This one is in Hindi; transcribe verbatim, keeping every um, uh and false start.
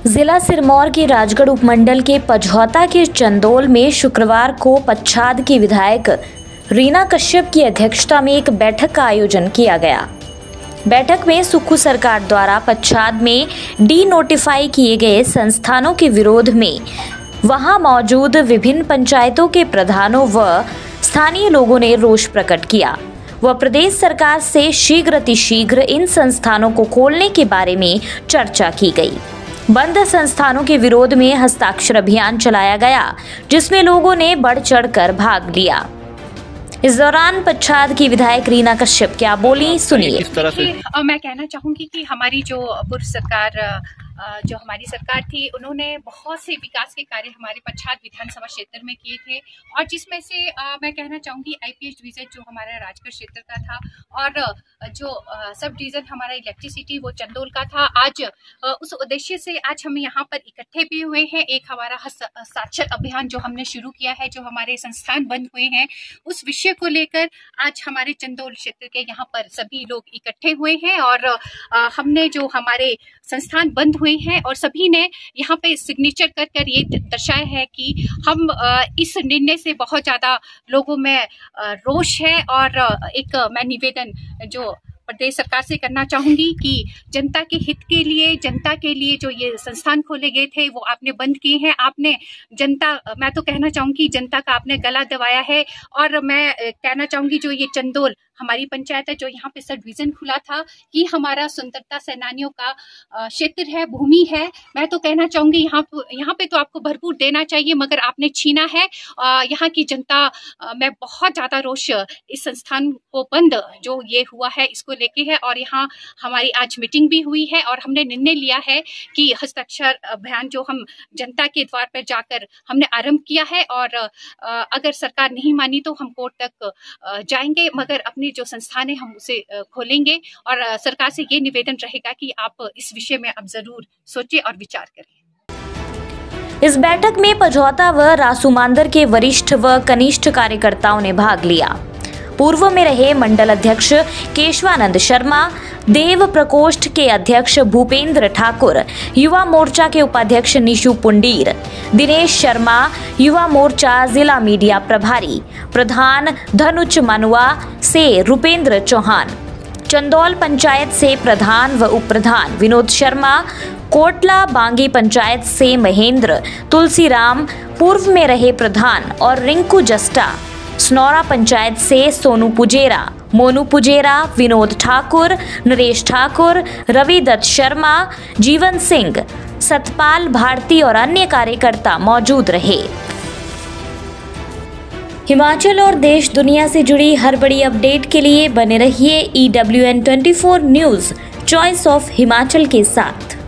जिला सिरमौर के राजगढ़ उपमंडल के पझौता के चंदोल में शुक्रवार को पच्छाद की विधायक रीना कश्यप की अध्यक्षता में एक बैठक का आयोजन किया गया। बैठक में सुक्खू सरकार द्वारा पच्छाद में डी नोटिफाई किए गए संस्थानों के विरोध में वहां मौजूद विभिन्न पंचायतों के प्रधानों व स्थानीय लोगों ने रोष प्रकट किया व प्रदेश सरकार से शीघ्र अतिशीघ्र इन संस्थानों को खोलने के बारे में चर्चा की गई। बंद संस्थानों के विरोध में हस्ताक्षर अभियान चलाया गया, जिसमें लोगों ने बढ़ चढ़कर भाग लिया। इस दौरान पच्छाद की विधायक रीना कश्यप क्या बोली, सुनिए। इस तरह से मैं कहना चाहूंगी कि हमारी जो पूर्व सरकार जो हमारी सरकार थी, उन्होंने बहुत से विकास के कार्य हमारे पच्छाद विधानसभा क्षेत्र में किए थे और जिसमें से मैं कहना चाहूंगी आईपीएच डिवीजन जो हमारा राजगढ़ क्षेत्र का था और जो सब डिवीजन हमारा इलेक्ट्रिसिटी वो चंदोल का था। आज उस उद्देश्य से आज हम यहाँ पर इकट्ठे भी हुए हैं। एक हमारा साक्षर अभियान जो हमने शुरू किया है, जो हमारे संस्थान बंद हुए हैं उस विषय को लेकर आज हमारे चंदोल क्षेत्र के यहाँ पर सभी लोग इकट्ठे हुए हैं और हमने जो हमारे संस्थान बंद हुए हैं और सभी ने यहाँ पे सिग्नेचर कर कर ये दर्शाया है कि हम इस निर्णय से बहुत ज्यादा लोगों में रोष है। और एक मैं निवेदन जो प्रदेश सरकार से करना चाहूंगी कि जनता के हित के लिए, जनता के लिए जो ये संस्थान खोले गए थे वो आपने बंद किए हैं। आपने जनता, मैं तो कहना चाहूंगी जनता का आपने गला दबाया है। और मैं कहना चाहूंगी जो ये चंदोल हमारी पंचायत है, जो यहाँ पे सब डिवीजन खुला था, ये हमारा स्वतंत्रता सेनानियों का क्षेत्र है, भूमि है। मैं तो कहना चाहूंगी यहाँ यहाँ पे तो आपको भरपूर देना चाहिए, मगर आपने छीना है। यहाँ की जनता में बहुत ज्यादा रोष इस संस्थान को बंद जो ये हुआ है इसको लेके है। और यहाँ हमारी आज मीटिंग भी हुई है और हमने निर्णय लिया है कि हस्ताक्षर अभियान जो हम जनता के द्वार पर जाकर हमने आरंभ किया है और अगर सरकार नहीं मानी तो हम कोर्ट तक जाएंगे, मगर अपनी जो संस्थान है हम उसे खोलेंगे। और सरकार से ये निवेदन रहेगा कि आप इस विषय में अब जरूर सोचें और विचार करें। इस बैठक में पझौता व रासूमांदर के वरिष्ठ व कनिष्ठ कार्यकर्ताओं ने भाग लिया। पूर्व में रहे मंडल अध्यक्ष केशवानंद शर्मा, देव प्रकोष्ठ के अध्यक्ष भूपेंद्र ठाकुर, युवा मोर्चा के उपाध्यक्ष निशु पुंडीर, दिनेश शर्मा, युवा मोर्चा जिला मीडिया प्रभारी, प्रधान धनुच मनुआ से रुपेंद्र चौहान, चंदौल पंचायत से प्रधान व उप प्रधान विनोद शर्मा, कोटला बांगी पंचायत से महेंद्र, तुलसीराम, पूर्व में रहे प्रधान और रिंकू जस्टा, स्नौरा पंचायत से सोनू पुजेरा, मोनू पुजेरा, विनोद ठाकुर, नरेश ठाकुर, रवि दत्त शर्मा, जीवन सिंह, सतपाल भारती और अन्य कार्यकर्ता मौजूद रहे। हिमाचल और देश दुनिया से जुड़ी हर बड़ी अपडेट के लिए बने रहिए E W N twenty four news, choice of Himachal के साथ।